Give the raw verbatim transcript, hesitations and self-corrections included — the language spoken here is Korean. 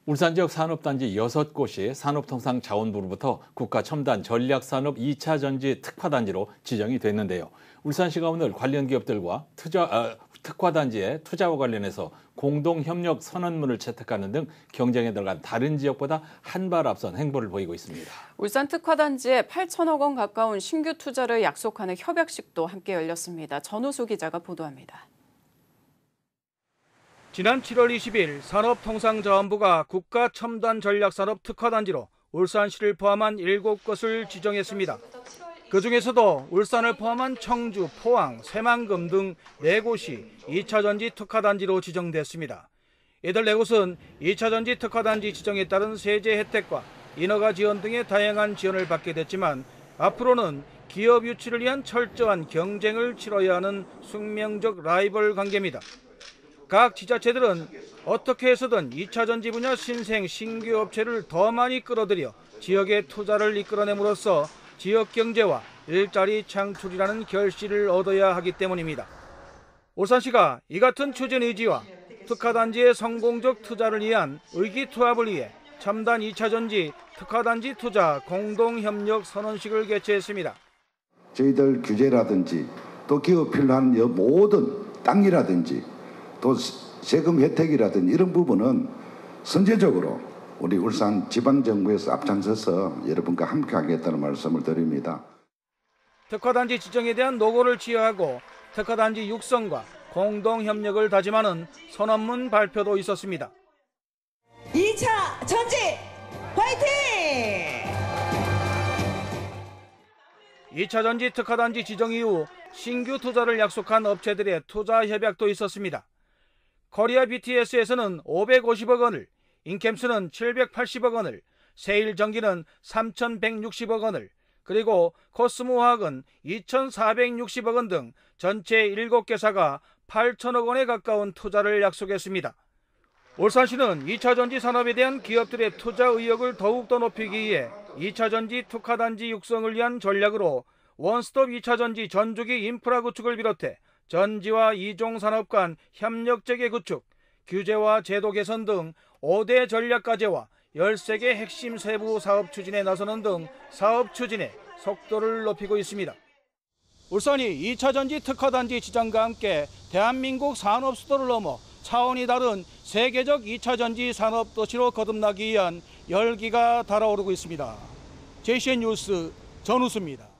울산 지역 산업단지 여섯 곳이 산업통상자원부로부터 국가첨단 전략산업 이 차 전지 특화단지로 지정이 됐는데요. 울산시가 오늘 관련 기업들과 투자, 아, 특화단지의 투자와 관련해서 공동협력 선언문을 채택하는 등 경쟁에 들어간 다른 지역보다 한 발 앞선 행보를 보이고 있습니다. 울산 특화단지에 팔천억 원 가까운 신규 투자를 약속하는 협약식도 함께 열렸습니다. 전우수 기자가 보도합니다. 지난 칠월 이십일 산업통상자원부가 국가첨단전략산업 특화단지로 울산시를 포함한 일곱 곳을 지정했습니다. 그중에서도 울산을 포함한 청주, 포항, 새만금 등 네 곳이 이 차 전지 특화단지로 지정됐습니다. 이들 네 곳은 이 차 전지 특화단지 지정에 따른 세제 혜택과 인허가 지원 등의 다양한 지원을 받게 됐지만 앞으로는 기업 유치를 위한 철저한 경쟁을 치러야 하는 숙명적 라이벌 관계입니다. 각 지자체들은 어떻게 해서든 이 차 전지 분야 신생 신규 업체를 더 많이 끌어들여 지역의 투자를 이끌어냄으로써 지역 경제와 일자리 창출이라는 결실을 얻어야 하기 때문입니다. 울산시가 이 같은 추진 의지와 특화단지의 성공적 투자를 위한 의기투합을 위해 첨단 이 차 전지 특화단지 투자 공동협력 선언식을 개최했습니다. 저희들 규제라든지 또 기업 필요한 모든 땅이라든지 또 세금 혜택이라든지 이런 부분은 선제적으로 우리 울산 지방정부에서 앞장서서 여러분과 함께 하겠다는 말씀을 드립니다. 특화단지 지정에 대한 노고를 취하하고 특화단지 육성과 공동협력을 다짐하는 선언문 발표도 있었습니다. 이 차 전지 화이팅! 이 차 전지 특화단지 지정 이후 신규 투자를 약속한 업체들의 투자 협약도 있었습니다. 코리아 비티에스에서는 오백오십억 원을, 인캠스는 칠백팔십억 원을, 세일전기는 삼천백육십억 원을, 그리고 코스모화학은 이천사백육십억 원 등 전체 일곱 개사가 팔천억 원에 가까운 투자를 약속했습니다. 울산시는 이 차 전지 산업에 대한 기업들의 투자 의욕을 더욱더 높이기 위해 이 차 전지 특화단지 육성을 위한 전략으로 원스톱 이 차 전지 전주기 인프라 구축을 비롯해 전지와 이종 산업 간 협력체계 구축, 규제와 제도 개선 등 오 대 전략 과제와 열세 개 핵심 세부 사업 추진에 나서는 등 사업 추진에 속도를 높이고 있습니다. 울산이 이 차 전지 특화단지 지정과 함께 대한민국 산업 수도를 넘어 차원이 다른 세계적 이 차 전지 산업 도시로 거듭나기 위한 열기가 달아오르고 있습니다. 제이씨엔 뉴스 전우수입니다.